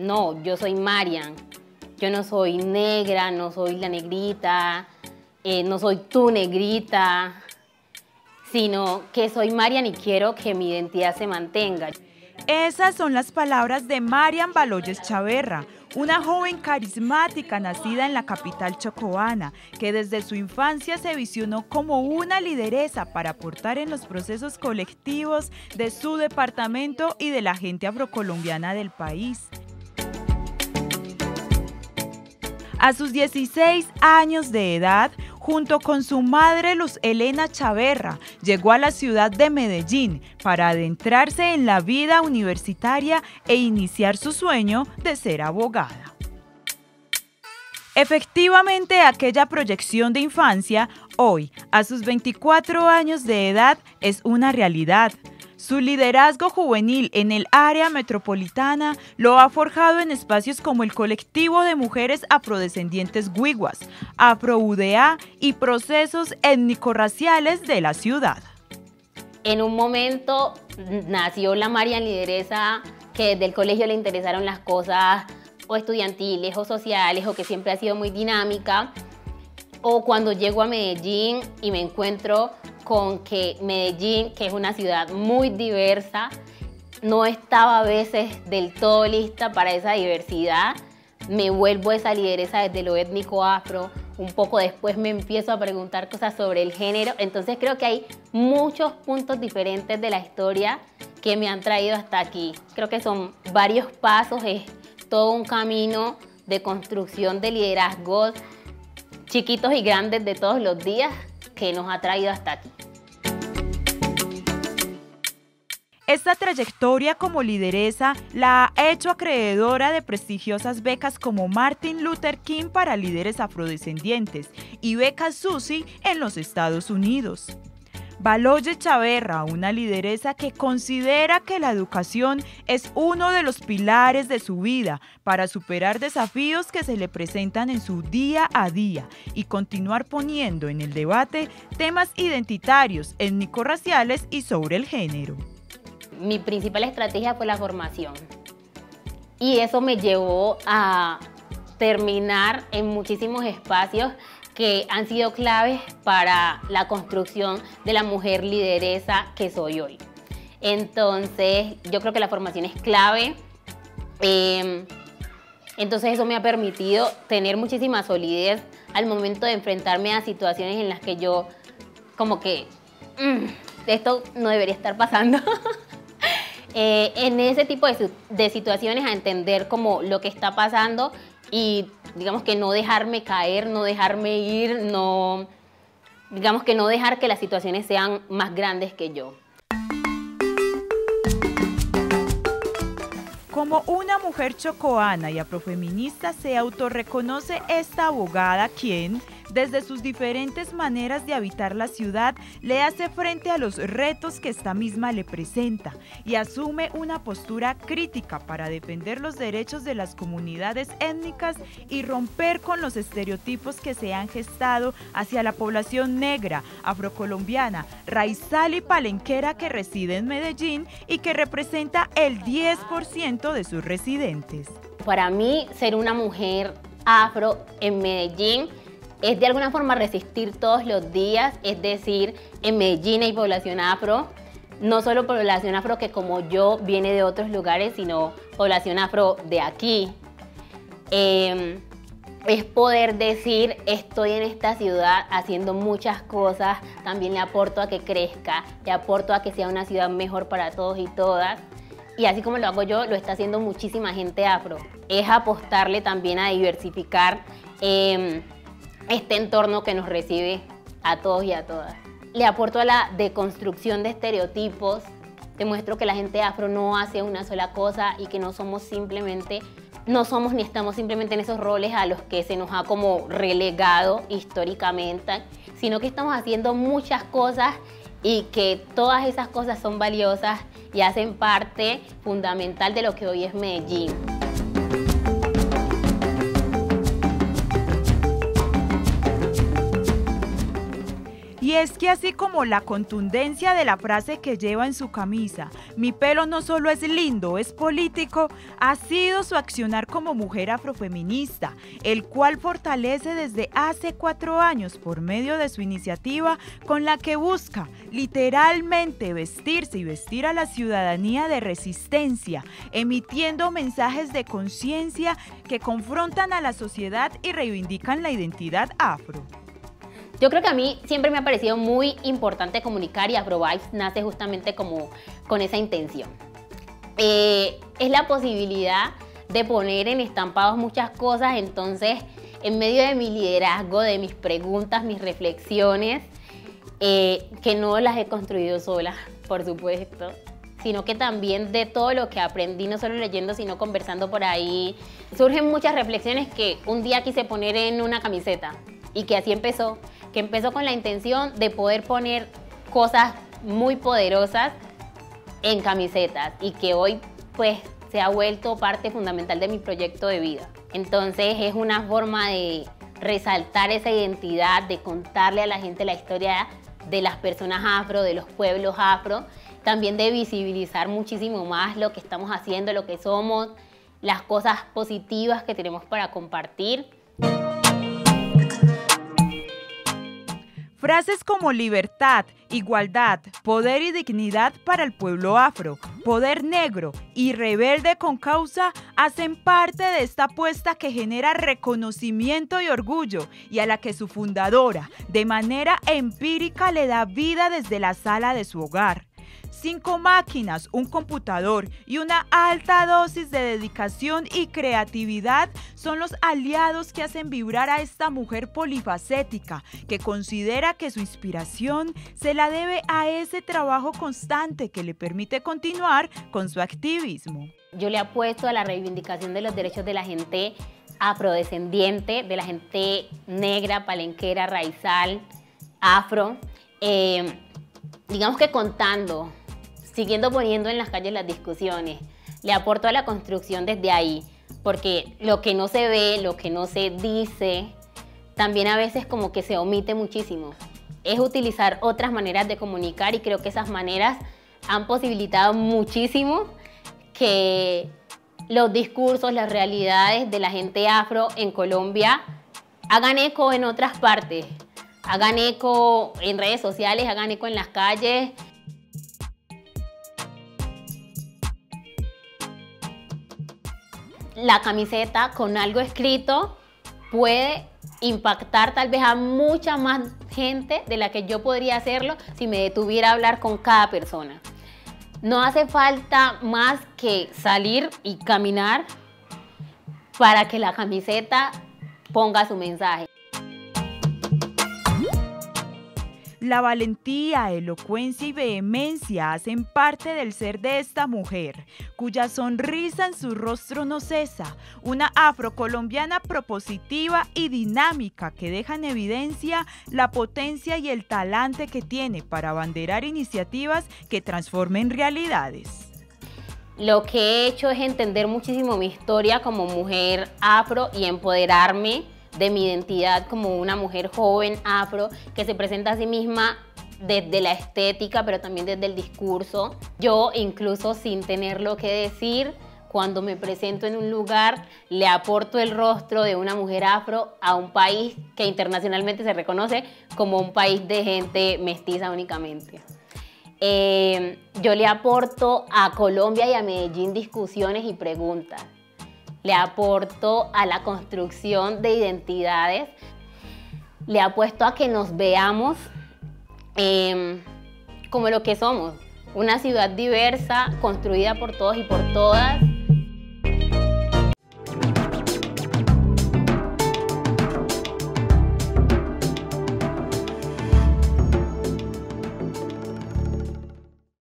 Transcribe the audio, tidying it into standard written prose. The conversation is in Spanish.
no, yo soy Marian, yo no soy negra, no soy la negrita, no soy tu negrita, sino que soy Marian y quiero que mi identidad se mantenga. Esas son las palabras de Marian Baloyes Chaverra, una joven carismática nacida en la capital chocoana, que desde su infancia se visionó como una lideresa para aportar en los procesos colectivos de su departamento y de la gente afrocolombiana del país. A sus 16 años de edad, junto con su madre Luz Elena Chaverra, llegó a la ciudad de Medellín para adentrarse en la vida universitaria e iniciar su sueño de ser abogada. Efectivamente, aquella proyección de infancia, hoy, a sus 24 años de edad, es una realidad. Su liderazgo juvenil en el área metropolitana lo ha forjado en espacios como el colectivo de mujeres afrodescendientes Guiguas, Afro-UDA y procesos étnico-raciales de la ciudad. En un momento nació la Marian lideresa, que desde el colegio le interesaron las cosas o estudiantiles o sociales, o que siempre ha sido muy dinámica. O cuando llego a Medellín y me encuentro con que Medellín, que es una ciudad muy diversa, no estaba a veces del todo lista para esa diversidad. Me vuelvo esa lideresa desde lo étnico afro. Un poco después me empiezo a preguntar cosas sobre el género. Entonces creo que hay muchos puntos diferentes de la historia que me han traído hasta aquí. Creo que son varios pasos, es todo un camino de construcción de liderazgos chiquitos y grandes de todos los días que nos ha traído hasta aquí. Esta trayectoria como lideresa la ha hecho acreedora de prestigiosas becas como Martin Luther King para líderes afrodescendientes y becas SUSY en los Estados Unidos. Baloyes Chaverra, una lideresa que considera que la educación es uno de los pilares de su vida para superar desafíos que se le presentan en su día a día y continuar poniendo en el debate temas identitarios, étnico-raciales y sobre el género. Mi principal estrategia fue la formación y eso me llevó a terminar en muchísimos espacios que han sido claves para la construcción de la mujer lideresa que soy hoy. Entonces, yo creo que la formación es clave. Entonces, eso me ha permitido tener muchísima solidez al momento de enfrentarme a situaciones en las que yo, como que, esto no debería estar pasando. En ese tipo de situaciones, a entender como lo que está pasando y digamos que no dejarme caer, no dejarme ir, digamos que no dejar que las situaciones sean más grandes que yo. Como una mujer chocoana y afrofeminista se autorreconoce esta abogada quien, desde sus diferentes maneras de habitar la ciudad, le hace frente a los retos que esta misma le presenta y asume una postura crítica para defender los derechos de las comunidades étnicas y romper con los estereotipos que se han gestado hacia la población negra, afrocolombiana, raizal y palenquera que reside en Medellín y que representa el 10% de sus residentes. Para mí, ser una mujer afro en Medellín es de alguna forma resistir todos los días, es decir, en Medellín hay población afro, no solo población afro que como yo viene de otros lugares, sino población afro de aquí. Es poder decir, estoy en esta ciudad haciendo muchas cosas, también le aporto a que crezca, le aporto a que sea una ciudad mejor para todos y todas. Y así como lo hago yo, lo está haciendo muchísima gente afro. Es apostarle también a diversificar este entorno que nos recibe a todos y a todas. Le aporto a la deconstrucción de estereotipos, demuestro que la gente afro no hace una sola cosa y que no somos ni estamos simplemente en esos roles a los que se nos ha como relegado históricamente, sino que estamos haciendo muchas cosas y que todas esas cosas son valiosas y hacen parte fundamental de lo que hoy es Medellín. Y es que así como la contundencia de la frase que lleva en su camisa, mi pelo no solo es lindo, es político, ha sido su accionar como mujer afrofeminista, el cual fortalece desde hace 4 años por medio de su iniciativa con la que busca literalmente vestirse y vestir a la ciudadanía de resistencia, emitiendo mensajes de conciencia que confrontan a la sociedad y reivindican la identidad afro. Yo creo que a mí siempre me ha parecido muy importante comunicar y AfroVibes nace justamente como con esa intención. Es la posibilidad de poner en estampados muchas cosas, entonces en medio de mi liderazgo, de mis preguntas, mis reflexiones, que no las he construido sola, por supuesto, sino que también de todo lo que aprendí, no solo leyendo, sino conversando por ahí, surgen muchas reflexiones que un día quise poner en una camiseta y que así empezó, que empezó con la intención de poder poner cosas muy poderosas en camisetas y que hoy pues se ha vuelto parte fundamental de mi proyecto de vida. Entonces es una forma de resaltar esa identidad, de contarle a la gente la historia de las personas afro, de los pueblos afro, también de visibilizar muchísimo más lo que estamos haciendo, lo que somos, las cosas positivas que tenemos para compartir. Frases como libertad, igualdad, poder y dignidad para el pueblo afro, poder negro y rebelde con causa hacen parte de esta apuesta que genera reconocimiento y orgullo y a la que su fundadora, de manera empírica, le da vida desde la sala de su hogar. 5 máquinas, un computador y una alta dosis de dedicación y creatividad son los aliados que hacen vibrar a esta mujer polifacética que considera que su inspiración se la debe a ese trabajo constante que le permite continuar con su activismo. Yo le apuesto a la reivindicación de los derechos de la gente afrodescendiente, de la gente negra, palenquera, raizal, afro. Digamos que contando, siguiendo poniendo en las calles las discusiones, le aporto a la construcción desde ahí, porque lo que no se ve, lo que no se dice, también a veces como que se omite muchísimo. Es utilizar otras maneras de comunicar y creo que esas maneras han posibilitado muchísimo que los discursos, las realidades de la gente afro en Colombia hagan eco en otras partes, hagan eco en redes sociales, hagan eco en las calles. La camiseta con algo escrito puede impactar tal vez a mucha más gente de la que yo podría hacerlo si me detuviera a hablar con cada persona. No hace falta más que salir y caminar para que la camiseta ponga su mensaje. La valentía, elocuencia y vehemencia hacen parte del ser de esta mujer, cuya sonrisa en su rostro no cesa, una afrocolombiana propositiva y dinámica que deja en evidencia la potencia y el talante que tiene para abanderar iniciativas que transformen realidades. Lo que he hecho es entender muchísimo mi historia como mujer afro y empoderarme de mi identidad como una mujer joven afro que se presenta a sí misma desde la estética, pero también desde el discurso. Yo, incluso sin tener lo que decir, cuando me presento en un lugar, le aporto el rostro de una mujer afro a un país que internacionalmente se reconoce como un país de gente mestiza únicamente. Yo le aporto a Colombia y a Medellín discusiones y preguntas. Le aporto a la construcción de identidades, le apuesto a que nos veamos como lo que somos, una ciudad diversa, construida por todos y por todas.